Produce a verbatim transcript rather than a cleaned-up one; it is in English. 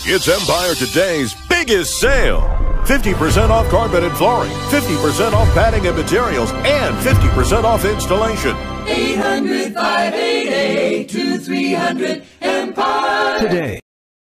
It's Empire Today's biggest sale. fifty percent off carpet and flooring, fifty percent off padding and materials, and fifty percent off installation. eight hundred, five eight eight, two three hundred, Empire. Today.